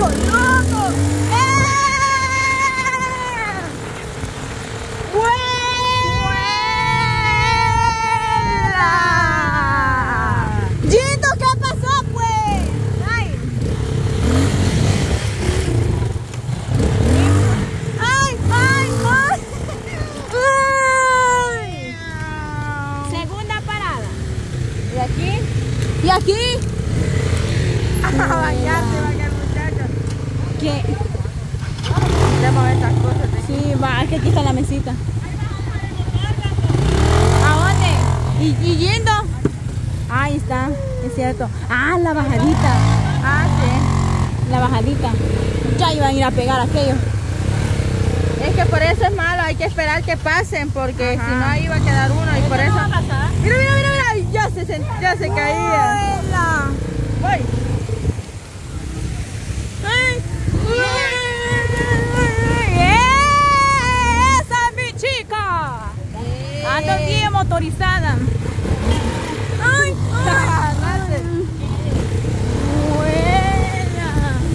loco, loco. ¡Gito, qué pasó, pues! ¡Ay! ¡Ay, ay, ay! ¡Ay! Segunda parada. ¿Y aquí? ¿Y aquí? A bañarse, vaya muchachos. ¿Qué? Vamos a ver estas cosas. Sí, va, es que aquí está la mesita. ¿A dónde? ¿Y yendo? Ahí está, es cierto. Ah, la bajadita. Ah, sí. La bajadita. Ya iban a ir a pegar aquello. Es que por eso es malo, hay que esperar que pasen, porque si no ahí va a quedar uno y por eso. No va a pasar. Mira, mira, mira, mira, ya se caía. ¡Ay! ¡Esa es mi chica! Ando bien motorizada. ¡Ay! ¡Buena!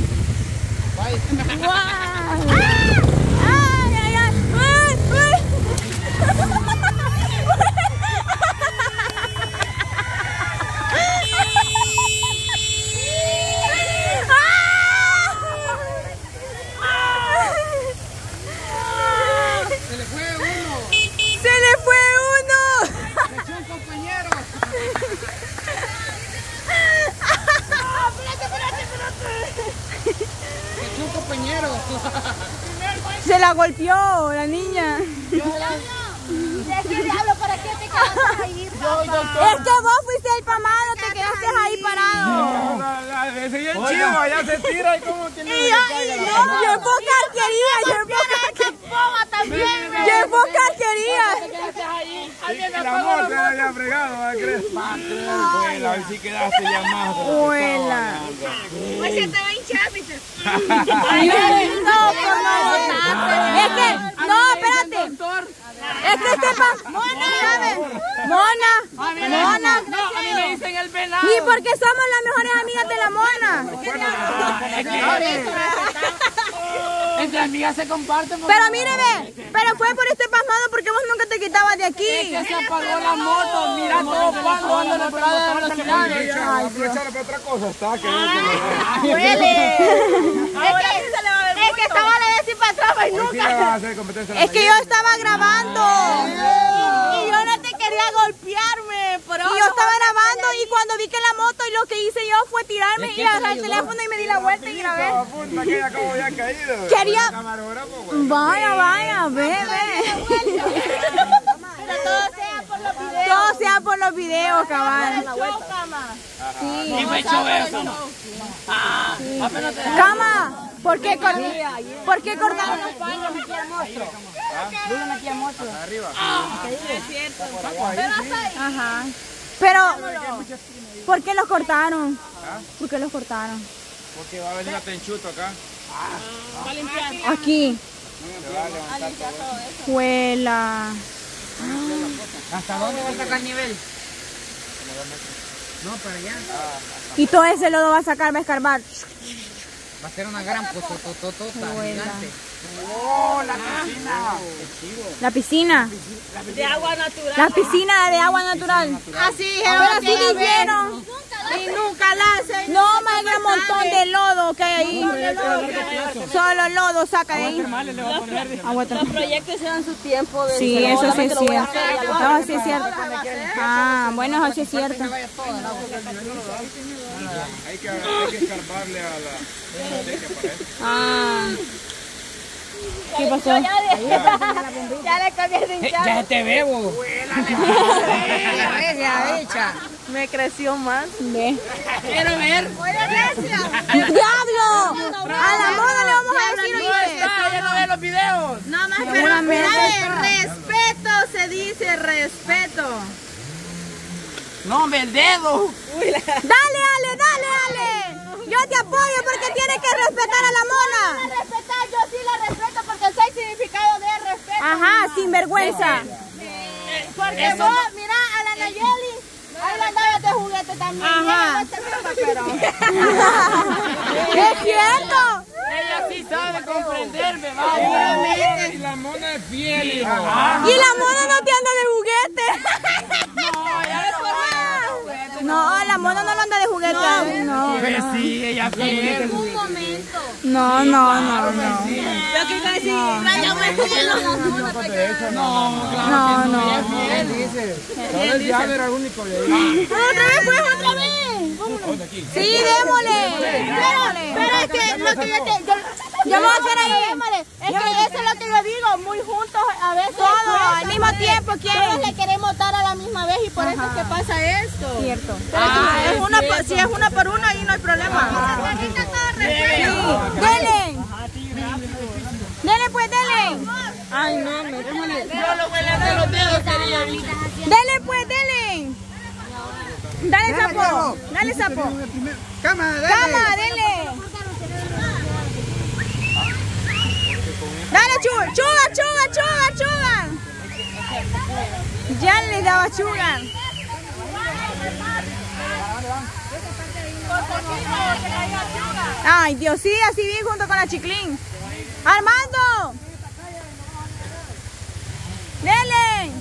¡Guau! ¡Ay, ay, ay! ¡Ay, ay! Se la golpeó la niña. ¿De qué diablo? ¿Para qué te quedaste ahí, papá? Es que vos fuiste el pamado, te quedaste ahí parado. Ese ya el chivo, ya se tira y como tiene que caiga la Yo en porquería, yo en porquería. La moto ya había fregado, ¿va a creer? Pues a ver si quedaste ya más. Abuela. Pues se te va a hinchar, ¿viste? Es que, no, espérate. Es que este Mona. A mí me dicen el venado. ¿Y por qué somos las mejores amigas de la Mona? Entre amigas se comparten. Pero míreme, pero fue por este pasmado porque vos nunca te quitabas de aquí. Es que se apagó la moto, mira todo cuando ando en la parada de velocidad. Aprovechar para otra cosa, está que Huele. Es que estaba a decir para atrás y nunca. Es que yo estaba grabando y yo no te quería golpearme, pero yo estaba grabando y cuando vi que la moto y lo que hice yo fue tirarme y agarrar el teléfono y me di la vuelta y grabé. Quería. Vaya, ve. Pero todo sea por los videos. Todo sea por los videos, cabal. Sí. Y me echó eso. Cama, ¿por qué cortaron los paños aquí al monstruo? Arriba. Es cierto. Ajá. Pero, ¿por qué los cortaron? ¿Por qué los cortaron? Porque va a venir la tenchuto acá. Aquí. Se va a levantar todo eso. Juela. ¿Hasta dónde va a sacar nivel? No, para allá. Y todo ese lodo va a sacar, va a escarbar. Va a ser una gran potototota gigante. ¡Oh, la piscina! La piscina. De agua natural. La piscina de agua natural. Así, Pero así dijeron. y nunca la hacen. No, más un montón de lodo que hay ahí. Solo lodo saca de ahí. Los proyectos llevan su tiempo. Sí, eso sí es cierto. No, sí es cierto. Ah, bueno, eso sí es cierto. Hay que escarbarle a la... Ah. ¿Qué pasó? Ya le cambié de hinchada. Ya te bebo. Me creció más. Ve. Quiero ver. ¡Diablo! A la moda le vamos a decir, oíste. Ya no ve los videos. No más, pero Seguramente. respeto se dice, respeto. No, me el dedo. Dale, Ale, dale, Ale. Yo te apoyo porque tienes que respetar a la mona. Respetar, yo sí la respeto porque sé el significado de respeto. Ajá, sin vergüenza. Porque vos, mira, a la Nayeli, ahí la andabas de juguete también. Ajá. Pero... Es cierto. venderme, Y vamos. la mona de piel, hijo. Y la mona no te anda de juguete. No, la mona no lo anda de juguete. No, Pues sí, ella quiere. no. No, Solo el diablo era el único de ahí. Otra vez, pues, otra vez. Sí, démosle. Pero es que lo que Yo me voy a hacer ahí. Es que eso es lo que yo digo, muy juntos a veces. Todo al mismo tiempo Todos quieren. le queremos dar a la misma vez y por eso es que pasa esto. Cierto. Si es una por una, ahí no hay problema. Dele. Dele, pues, dele. Ay, no, Yo lo voy a hacer los dedos, quería. Dele, pues, dele. Dale, sapo. Dale, sapo. Cama, Cama, dele. Dale, chuga. Ya le daba chuga. Ay, Dios, sí, así bien junto con la chiclín. Armando. Dele.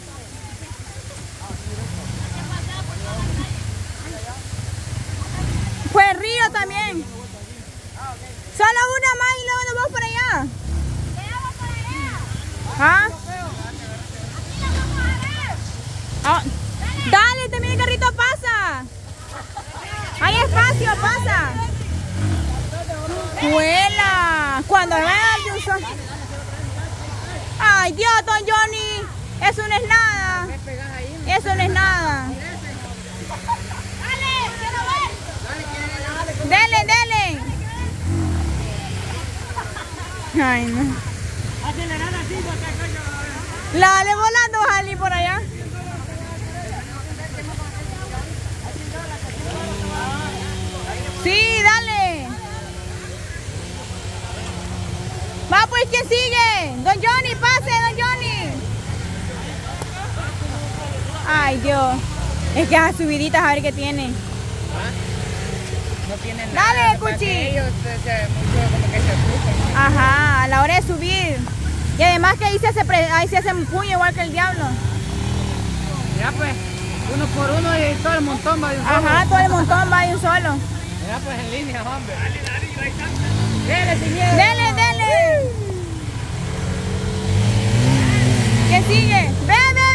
Pues Río también. Solo una más y luego nos vamos para allá. ¿Ah? Ah, dale, también el carrito pasa. Hay espacio, pasa. Vuela. Cuando vean de un solo. Ay, Dios, don Johnny. Eso no es nada. Eso no es nada. Dele. Ay, no. Dale volando, Jali, por allá. Sí, dale. Va, pues, ¿quién sigue? Don Johnny, pase, don Johnny. Ay, Dios. Es que esas subiditas, a ver qué tiene. No tienen nada. Dale, Cuchi. Ellos mucho como que se asustan. Ajá, a la hora de subir. Y además que ahí se hace un puño igual que el diablo. Mira pues, uno por uno y todo el montón va de un solo. Ajá, todo el montón va de un solo. Mira pues en línea, hombre. Dale, sin miedo. Dele. ¿Qué sigue? Ve.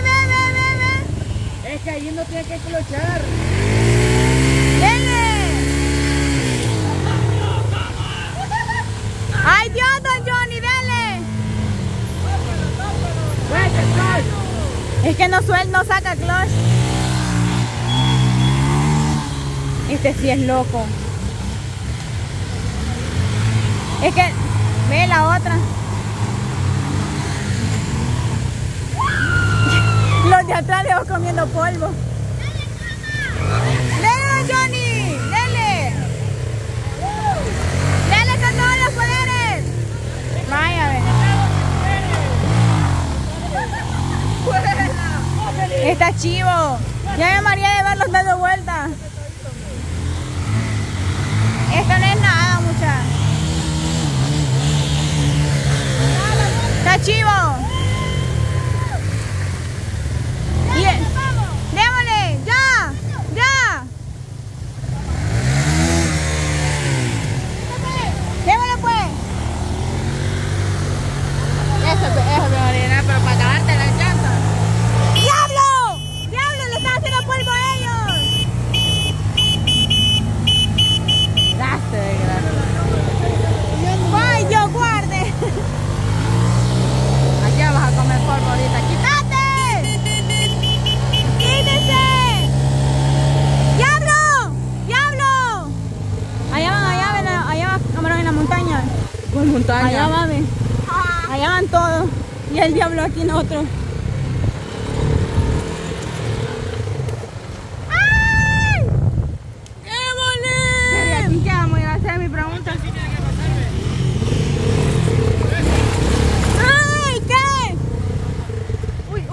Es que ahí no tiene que clochar. Dele. Ay, Dios, don Johnny, dele. Es que no saca clutch. Este sí es loco. Es que, ve la otra. Los de atrás le van comiendo polvo. Dele, don Johnny, dele. Dele con todos los poderes. Vaya, a ver. Está chivo. Ya me maría de verlos dando vueltas. Esto no es nada, mucha. Está chivo. Démosle, ya. Démosle pues. Eso me orina, pero para acabarte la llanta. ¡Diablo! ¡Le están haciendo polvo a ellos! ¡Ay, Dios guarde! Allá vas a comer polvo ahorita. ¡Quítate! ¡Quítese! ¡Diablo! Allá van en la montaña. ¿Cuál montaña? Allá van, ve. Allá van todos. Y el diablo aquí en otro. ¡Ay! ¡Démosle! ¿Qué vamos a ir a hacer mi pregunta? ¡Ay! ¿Qué? Uy.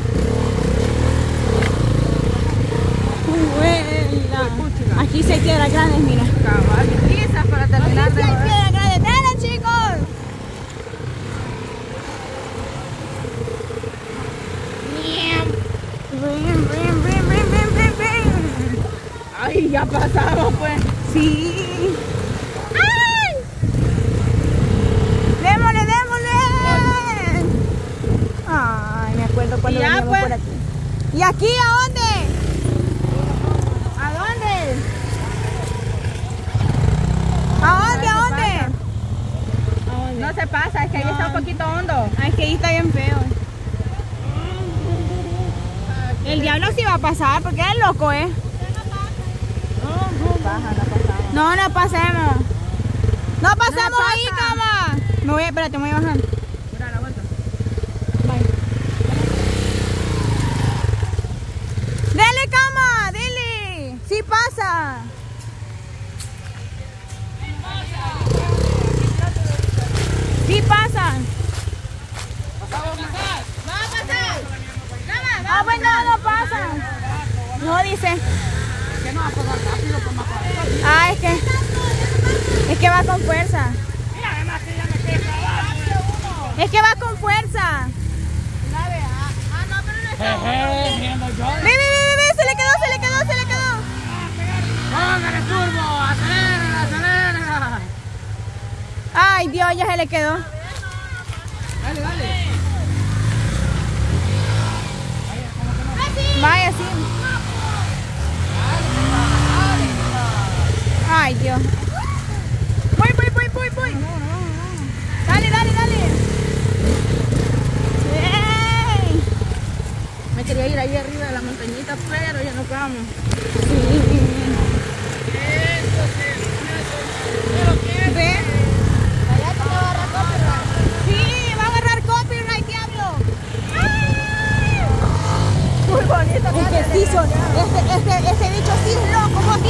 Vuela. Aquí se queda grandes, mira. Cabal, prisas para terminar Aquí de se joder. queda grandes. ¡Dale, chicos! ¿Y aquí a dónde? ¿A dónde? ¿A dónde? ¿A dónde? No se pasa, es que ahí está un poquito hondo. Ay, es que ahí está bien feo. El diablo sí va a pasar porque es loco, ¿eh? No, no pasemos. No pasemos ahí, cama. Espérate, me voy a bajar. Mira la vuelta. Dele, cama, dele. Sí pasa. Sí pasa. Ah, pues no pasa. No dice. Que no va a pasar rápido por más rápido. Ah, es que va con fuerza. Mira, además que ya me quedé clavado. Es que va con fuerza. Viendo yo. Ve, se le quedó. Póngale turbo, acelera. Ay, Dios, ya se le quedó. Dale. Vaya, sí. Ay, Dios. Voy. Dale. ¡Ey! Me quería ir ahí arriba de la montañita, pero ya no vamos. ¿Ve? Sí, va a agarrar copyright, diablo. Muy bonito. Es que sí, este bicho sí es loco, vos